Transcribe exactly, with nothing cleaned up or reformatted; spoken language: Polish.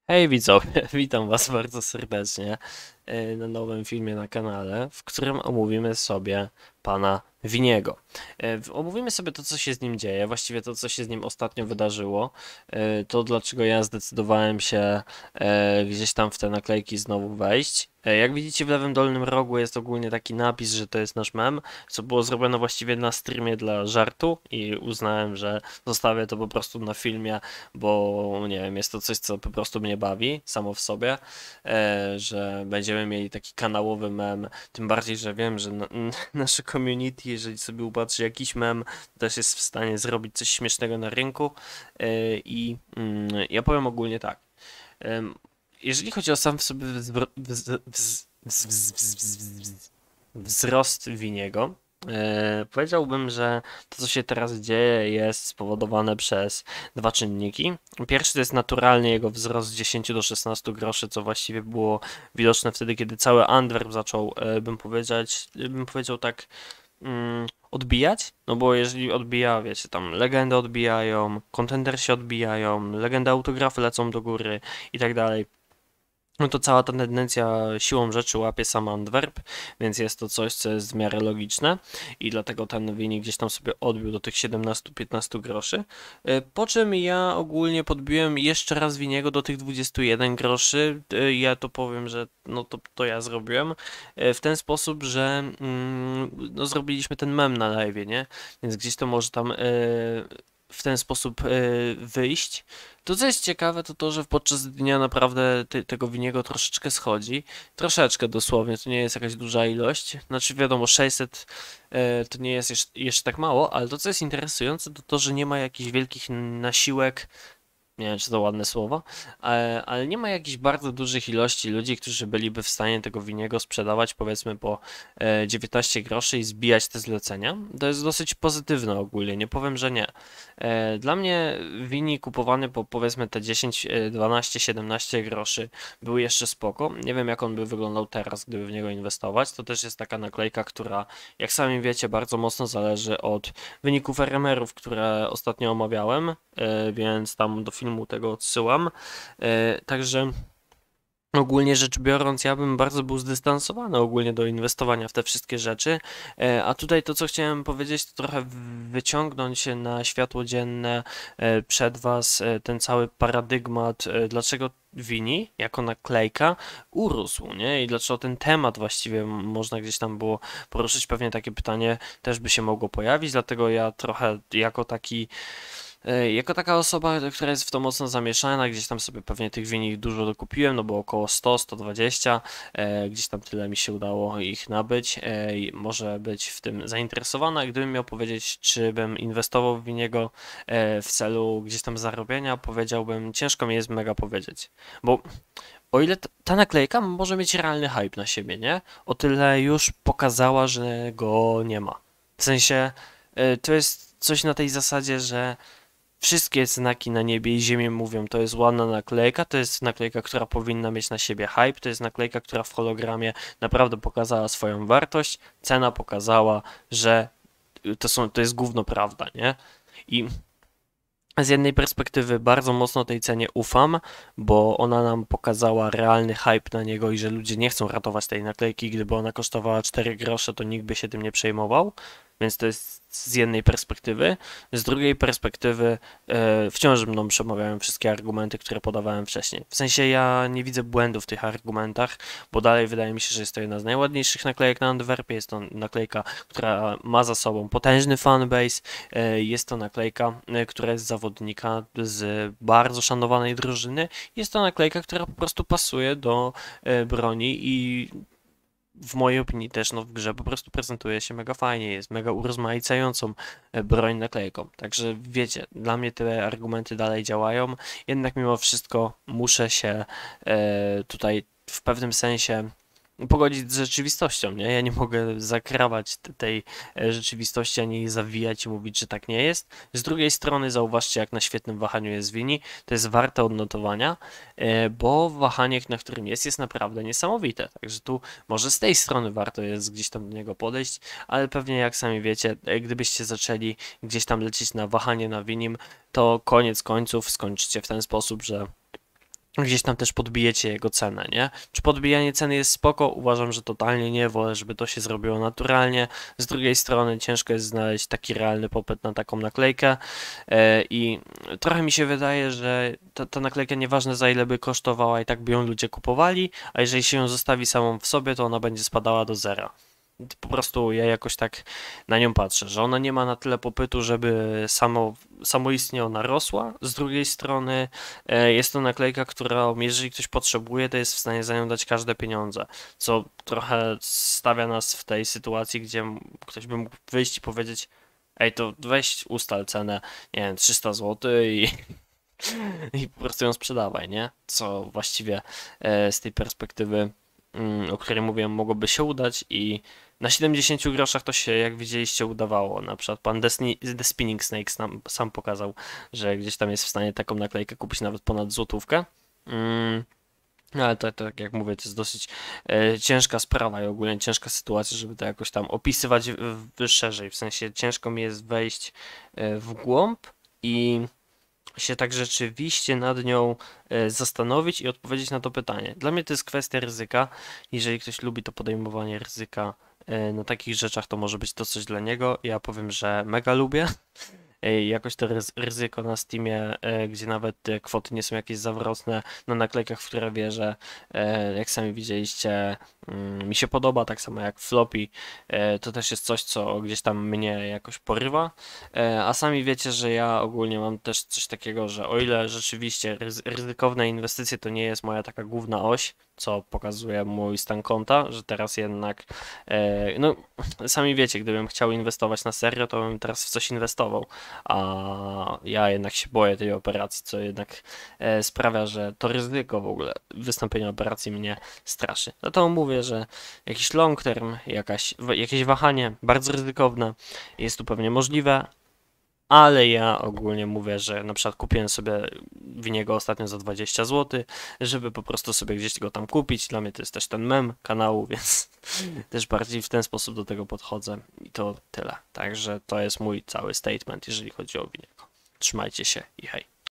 Hej widzowie, witam was bardzo serdecznie e, na nowym filmie na kanale, w którym omówimy sobie pana Winiego. E, w- Omówimy sobie to, co się z nim dzieje, właściwie to, co się z nim ostatnio wydarzyło, e, to dlaczego ja zdecydowałem się e, gdzieś tam w te naklejki znowu wejść. E, Jak widzicie w lewym dolnym rogu jest ogólnie taki napis, że to jest nasz mem, co było zrobione właściwie na streamie dla żartu i uznałem, że zostawię to po prostu na filmie, bo nie wiem, jest to coś, co po prostu mnie bawi samo w sobie, e, że będziemy mieli taki kanałowy mem, tym bardziej, że wiem, że na, nasze community, jeżeli sobie upatrzy jakiś mem, też jest w stanie zrobić coś śmiesznego na rynku e, i mm, ja powiem ogólnie tak. Em, Jeżeli chodzi o sam w sobie wzro- wz- wz- wz- wz- wz- wz- wz- wzrost Winiego, e, powiedziałbym, że to, co się teraz dzieje, jest spowodowane przez dwa czynniki. Pierwszy to jest naturalnie jego wzrost z dziesięciu do szesnastu groszy, co właściwie było widoczne wtedy, kiedy cały Antwerp zaczął, e, bym powiedzieć, bym powiedział tak, mm, odbijać, no bo jeżeli odbija, wiecie, tam legendy odbijają, kontendersi odbijają, legendy autografy lecą do góry i tak dalej. No to cała ta tendencja siłą rzeczy łapie sam Antwerp, więc jest to coś, co jest w miarę logiczne i dlatego ten wynik gdzieś tam sobie odbił do tych siedemnastu piętnastu groszy. E, Po czym ja ogólnie podbiłem jeszcze raz Winiego do tych dwudziestu jeden groszy. E, Ja to powiem, że no to, to ja zrobiłem e, w ten sposób, że mm, no zrobiliśmy ten mem na live, nie? Więc gdzieś to może tam e, w ten sposób e, wyjść. To, co jest ciekawe, to to, że podczas dnia naprawdę ty, tego winiego troszeczkę schodzi. Troszeczkę dosłownie, to nie jest jakaś duża ilość. Znaczy, wiadomo, sześćset e, to nie jest jeszcze, jeszcze tak mało, ale to, co jest interesujące, to to, że nie ma jakichś wielkich nasiłek. Nie wiem, czy to ładne słowo, ale, ale nie ma jakichś bardzo dużych ilości ludzi, którzy byliby w stanie tego winiego sprzedawać powiedzmy po e, dziewiętnaście groszy i zbijać te zlecenia. To jest dosyć pozytywne ogólnie, nie powiem, że nie. E, Dla mnie wini kupowany po powiedzmy te dziesięć, e, dwanaście, siedemnaście groszy był jeszcze spoko. Nie wiem jak on by wyglądał teraz, gdyby w niego inwestować. To też jest taka naklejka, która jak sami wiecie bardzo mocno zależy od wyników R M R-ów, które ostatnio omawiałem, e, więc tam do filmu tego odsyłam. E, Także ogólnie rzecz biorąc, ja bym bardzo był zdystansowany ogólnie do inwestowania w te wszystkie rzeczy, e, a tutaj to, co chciałem powiedzieć, to trochę wyciągnąć na światło dzienne e, przed Was e, ten cały paradygmat, e, dlaczego Wini jako naklejka urósł, nie? I dlaczego ten temat właściwie m- można gdzieś tam było poruszyć, pewnie takie pytanie też by się mogło pojawić, dlatego ja trochę jako taki E, Jako taka osoba, która jest w to mocno zamieszana, gdzieś tam sobie pewnie tych wini dużo dokupiłem, no bo około sto, sto dwadzieścia, e, gdzieś tam tyle mi się udało ich nabyć, e, i może być w tym zainteresowana. Gdybym miał powiedzieć, czy bym inwestował w winiego e, w celu gdzieś tam zarobienia, powiedziałbym, ciężko mi jest mega powiedzieć, bo o ile t- ta naklejka może mieć realny hype na siebie, nie? O tyle już pokazała, że go nie ma. W sensie, e, to jest coś na tej zasadzie, że wszystkie znaki na niebie i ziemi mówią, to jest ładna naklejka, to jest naklejka, która powinna mieć na siebie hype, to jest naklejka, która w hologramie naprawdę pokazała swoją wartość, cena pokazała, że to są, to jest gówno prawda, nie? I z jednej perspektywy bardzo mocno tej cenie ufam, bo ona nam pokazała realny hype na niego i że ludzie nie chcą ratować tej naklejki. Gdyby ona kosztowała cztery grosze, to nikt by się tym nie przejmował. Więc to jest z jednej perspektywy. Z drugiej perspektywy e, wciąż mną przemawiają wszystkie argumenty, które podawałem wcześniej. W sensie ja nie widzę błędu w tych argumentach, bo dalej wydaje mi się, że jest to jedna z najładniejszych naklejek na Antwerpie. Jest to naklejka, która ma za sobą potężny fanbase. E, Jest to naklejka, e, która jest z zawodnika z bardzo szanowanej drużyny. Jest to naklejka, która po prostu pasuje do e, broni i w mojej opinii też no, w grze po prostu prezentuje się mega fajnie, jest mega urozmaicającą e, broń naklejką. Także wiecie, dla mnie te argumenty dalej działają, jednak mimo wszystko muszę się e, tutaj w pewnym sensie pogodzić z rzeczywistością, nie? Ja nie mogę zakrawać t- tej e, rzeczywistości, ani jej zawijać i mówić, że tak nie jest. Z drugiej strony zauważcie, jak na świetnym wahaniu jest Wini. To jest warte odnotowania, e, bo wahanie, na którym jest, jest naprawdę niesamowite. Także tu może z tej strony warto jest gdzieś tam do niego podejść, ale pewnie jak sami wiecie, e, gdybyście zaczęli gdzieś tam lecieć na wahanie na Winim, to koniec końców skończycie w ten sposób, że gdzieś tam też podbijecie jego cenę, nie? Czy podbijanie ceny jest spoko? Uważam, że totalnie nie, wolę, żeby to się zrobiło naturalnie. Z drugiej strony ciężko jest znaleźć taki realny popyt na taką naklejkę e, i trochę mi się wydaje, że ta, ta naklejka nieważne za ile by kosztowała i tak by ją ludzie kupowali, a jeżeli się ją zostawi samą w sobie, to ona będzie spadała do zera. Po prostu ja jakoś tak na nią patrzę, że ona nie ma na tyle popytu, żeby samo, samoistnie ona rosła. Z drugiej strony e, jest to naklejka, którą jeżeli ktoś potrzebuje, to jest w stanie za nią dać każde pieniądze, co trochę stawia nas w tej sytuacji, gdzie m- ktoś by mógł wyjść i powiedzieć: ej, to weź ustal cenę, nie wiem, trzysta złotych i, i po prostu ją sprzedawaj, nie? Co właściwie e, z tej perspektywy, mm, o której mówiłem, mogłoby się udać i na siedemdziesięciu groszach to się, jak widzieliście, udawało. Na przykład pan The, Sni- The Spinning Snake sam, sam pokazał, że gdzieś tam jest w stanie taką naklejkę kupić nawet ponad złotówkę. Mm, no ale to, to, tak jak mówię, to jest dosyć e, ciężka sprawa i ogólnie ciężka sytuacja, żeby to jakoś tam opisywać w, w, szerzej. W sensie ciężko mi jest wejść e, w głąb i się tak rzeczywiście nad nią e, zastanowić i odpowiedzieć na to pytanie. Dla mnie to jest kwestia ryzyka. Jeżeli ktoś lubi to podejmowanie ryzyka e, na takich rzeczach, to może być to coś dla niego. Ja powiem, że mega lubię. E, Jakoś to ryz- ryzyko na Steamie, e, gdzie nawet te kwoty nie są jakieś zawrotne, na naklejkach, w które wierzę, e, jak sami widzieliście, mm, mi się podoba, tak samo jak Floppy, e, to też jest coś, co gdzieś tam mnie jakoś porywa, e, a sami wiecie, że ja ogólnie mam też coś takiego, że o ile rzeczywiście ryzy- ryzykowne inwestycje to nie jest moja taka główna oś, co pokazuje mój stan konta, że teraz jednak, e, no sami wiecie, gdybym chciał inwestować na serio, to bym teraz w coś inwestował, a ja jednak się boję tej operacji, co jednak e, sprawia, że to ryzyko w ogóle wystąpienia operacji mnie straszy. Dlatego mówię, że jakiś long term, jakaś, wa- jakieś wahanie bardzo ryzykowne jest tu pewnie możliwe, ale ja ogólnie mówię, że na przykład kupiłem sobie Winiego ostatnio za dwadzieścia złotych, żeby po prostu sobie gdzieś go tam kupić. Dla mnie to jest też ten mem kanału, więc też bardziej w ten sposób do tego podchodzę i to tyle. Także to jest mój cały statement, jeżeli chodzi o Winiego. Trzymajcie się i hej.